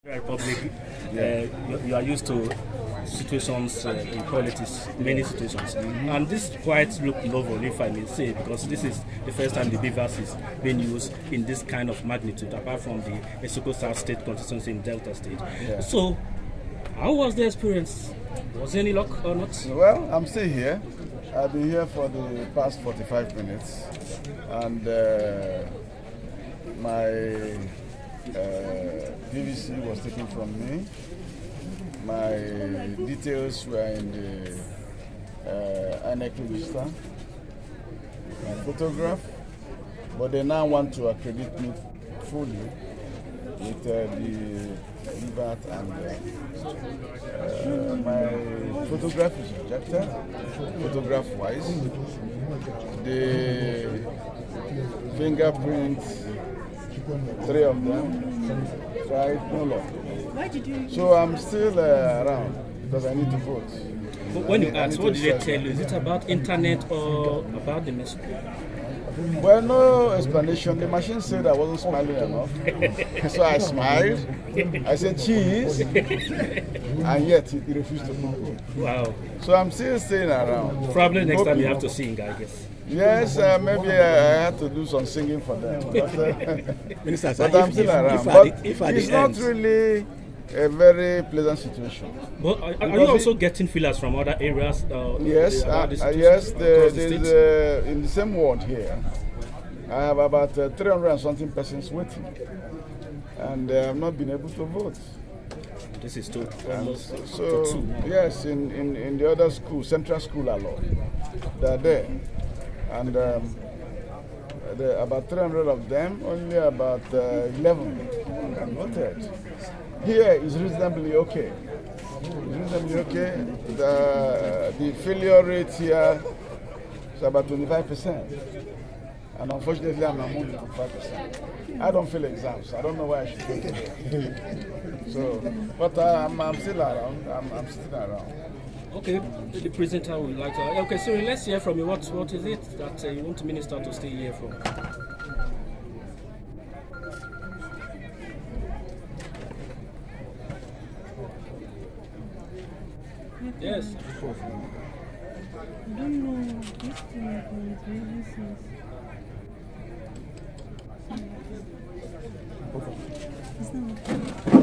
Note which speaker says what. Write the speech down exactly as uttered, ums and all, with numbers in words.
Speaker 1: Republic, uh, you, you are used to situations uh, in politics, many situations, mm-hmm. and this quite look novel, if I may say, because this is the first time the BVAS is being used in this kind of magnitude, apart from the Esoko South State constituency in Delta State. Yeah. So, how was the experience? Was there any luck or not?
Speaker 2: Well, I'm still here. I've been here for the past forty-five minutes, and uh, my Uh, P V C was taken from me. My details were in the uh, I N E C register. My photograph, but they now want to accredit me fully with uh, the V A T, and uh, uh, my photograph is rejected, photograph-wise. The fingerprint, three of them, tried, no luck.
Speaker 3: Why did you?
Speaker 2: So I'm still uh, around because I need to vote.
Speaker 1: But when you asked, what did they tell you? Is it about internet or about the message?
Speaker 2: Well, no explanation. The machine said I wasn't smiling enough. So I smiled. I said cheese. And yet it refused to move.
Speaker 1: Wow.
Speaker 2: So I'm still staying around.
Speaker 1: Probably next time you have to sing, I guess.
Speaker 2: Yes, uh, maybe I had to do some singing for them. But, uh,
Speaker 4: Minister,
Speaker 2: but
Speaker 4: if,
Speaker 2: I'm still
Speaker 4: if,
Speaker 2: around.
Speaker 4: If
Speaker 2: but
Speaker 4: the, if
Speaker 2: it's not end. really a very pleasant situation.
Speaker 1: But are, are you also it, getting feelers from other areas? Uh,
Speaker 2: yes, uh, uh, yes. The, the uh, in the same ward here, I have about uh, three hundred and something persons waiting, and they have not been able to vote.
Speaker 1: This is too
Speaker 2: almost so. so yes, in, in in the other school, Central School alone, they are there, and um, there are about three hundred of them. Only about uh, eleven have voted. Here is reasonably okay. Reasonably okay. The the failure rate here is about twenty-five percent. And unfortunately, I'm among the twenty-five percent. I don't fail exams. I don't know why I should take it. So, but uh, I'm, I'm still around. I'm, I'm still around.
Speaker 1: Okay, the presenter would like to. Okay, so let's hear from you. What What is it that uh, you want the minister to stay here for? Yes.
Speaker 3: I don't know. This thing is very serious. It's not.